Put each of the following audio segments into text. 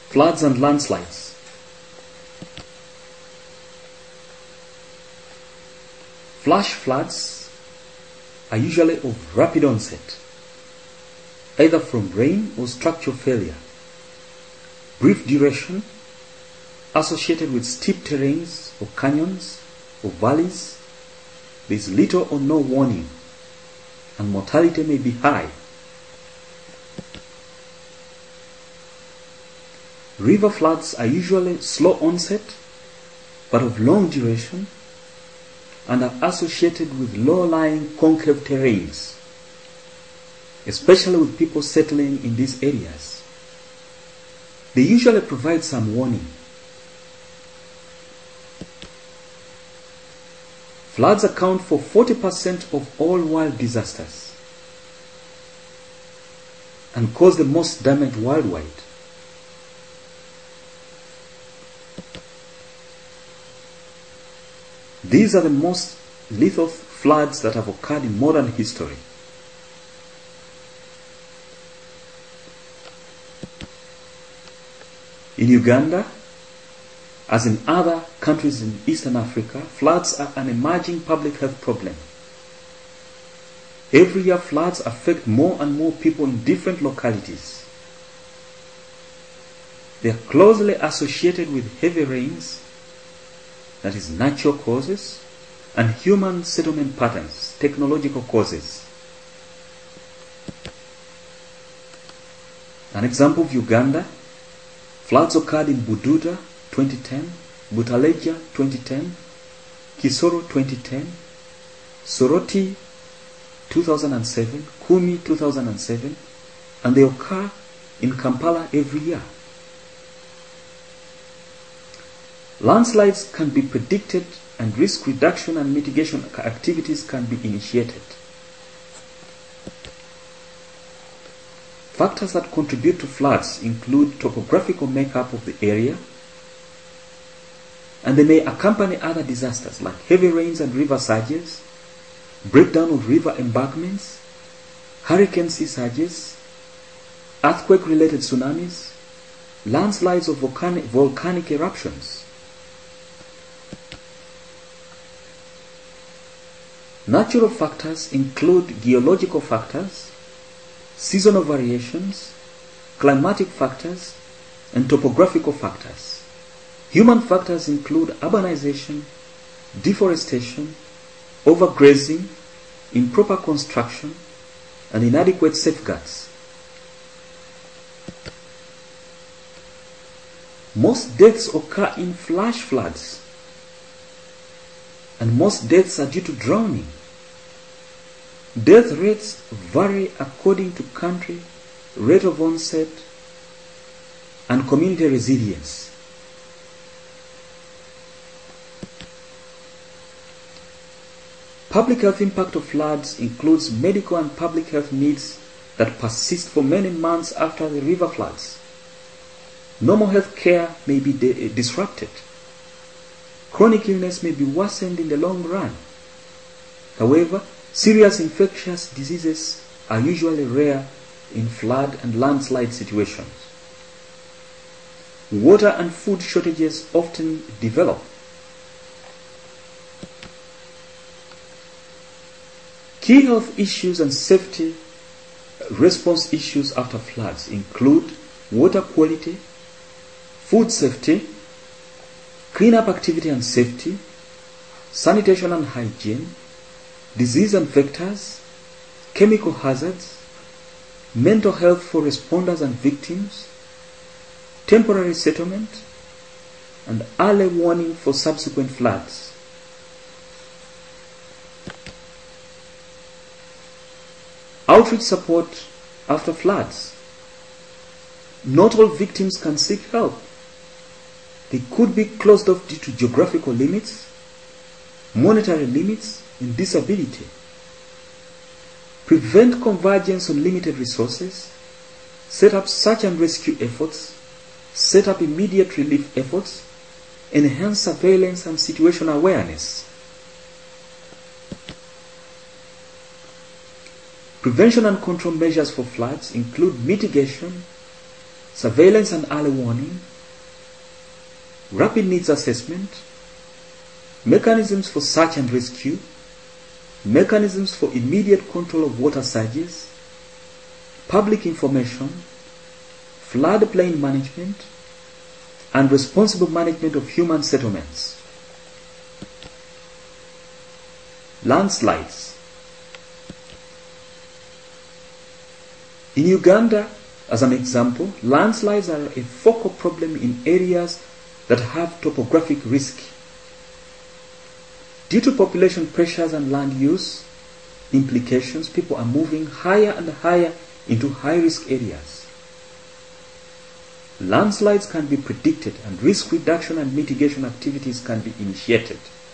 Floods and landslides. Flash floods are usually of rapid onset, either from rain or structural failure. Brief duration, associated with steep terrains or canyons or valleys. There is little or no warning, and mortality may be high. River floods are usually slow onset, but of long duration, and are associated with low-lying concave terrains, especially with people settling in these areas. They usually provide some warning. Floods account for 40% of all world disasters and cause the most damage worldwide. These are the most lethal floods that have occurred in modern history. In Uganda, as in other countries in Eastern Africa, floods are an emerging public health problem. Every year, floods affect more and more people in different localities. They are closely associated with heavy rains, that is natural causes, and human settlement patterns, technological causes. An example of Uganda, floods occurred in Bududa 2010, Butaleja 2010, Kisoro 2010, Soroti 2007, Kumi 2007, and they occur in Kampala every year. Landslides can be predicted and risk reduction and mitigation activities can be initiated. Factors that contribute to floods include topographical makeup of the area, and they may accompany other disasters like heavy rains and river surges, breakdown of river embankments, hurricane sea surges, earthquake-related tsunamis, landslides of volcanic eruptions. Natural factors include geological factors, seasonal variations, climatic factors, and topographical factors. Human factors include urbanization, deforestation, overgrazing, improper construction, and inadequate safeguards. Most deaths occur in flash floods, and most deaths are due to drowning. Death rates vary according to country, rate of onset, and community resilience. Public health impact of floods includes medical and public health needs that persist for many months after the river floods. Normal health care may be disrupted. Chronic illness may be worsened in the long run. However, serious infectious diseases are usually rare in flood and landslide situations. Water and food shortages often develop. Key health issues and safety response issues after floods include water quality, food safety, cleanup activity and safety, sanitation and hygiene, disease and vectors, chemical hazards, mental health for responders and victims, temporary settlement, and early warning for subsequent floods. Outreach support after floods. Not all victims can seek help. They could be closed off due to geographical limits, monetary limits, and disability. Prevent convergence on limited resources. Set up search and rescue efforts. Set up immediate relief efforts. Enhance surveillance and situational awareness. Prevention and control measures for floods include mitigation, surveillance and early warning, rapid needs assessment, mechanisms for search and rescue, mechanisms for immediate control of water surges, public information, floodplain management, and responsible management of human settlements. Landslides. In Uganda, as an example, landslides are a focal problem in areas that have topographic risk. Due to population pressures and land use implications, people are moving higher and higher into high-risk areas. Landslides can be predicted and risk reduction and mitigation activities can be initiated.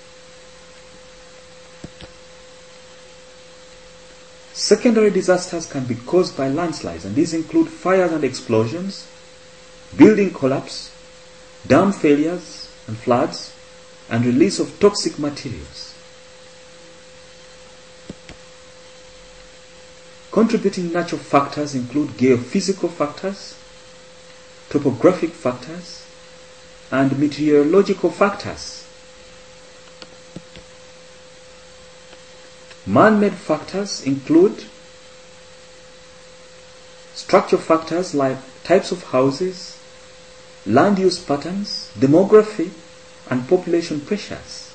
Secondary disasters can be caused by landslides, and these include fires and explosions, building collapse, dam failures and floods, and release of toxic materials. Contributing natural factors include geophysical factors, topographic factors, and meteorological factors. Man-made factors include structural factors like types of houses, land use patterns, demography, and population pressures.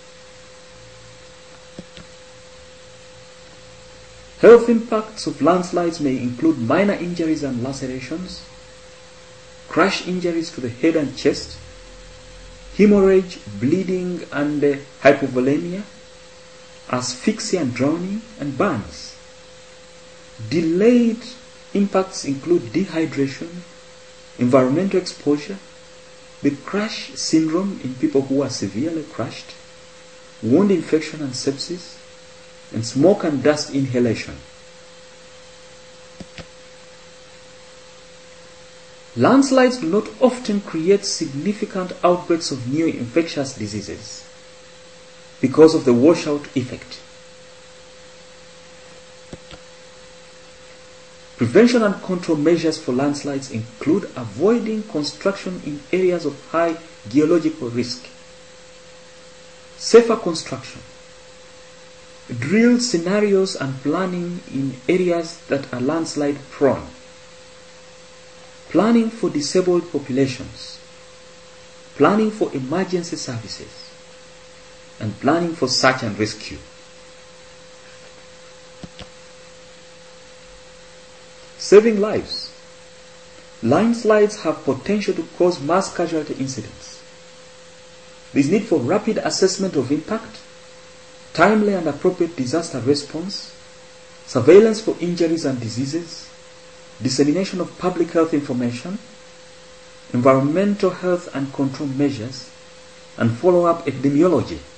Health impacts of landslides may include minor injuries and lacerations, crash injuries to the head and chest, hemorrhage, bleeding and hypovolemia, asphyxia and drowning, and burns. Delayed impacts include dehydration, environmental exposure, the crash syndrome in people who are severely crushed, wound infection and sepsis, and smoke and dust inhalation. Landslides do not often create significant outbreaks of new infectious diseases because of the washout effect. Prevention and control measures for landslides include avoiding construction in areas of high geological risk, safer construction, drill scenarios and planning in areas that are landslide prone, planning for disabled populations, planning for emergency services, and planning for search and rescue. Saving lives. Landslides have potential to cause mass casualty incidents. There is need for rapid assessment of impact, timely and appropriate disaster response, surveillance for injuries and diseases, dissemination of public health information, environmental health and control measures, and follow-up epidemiology.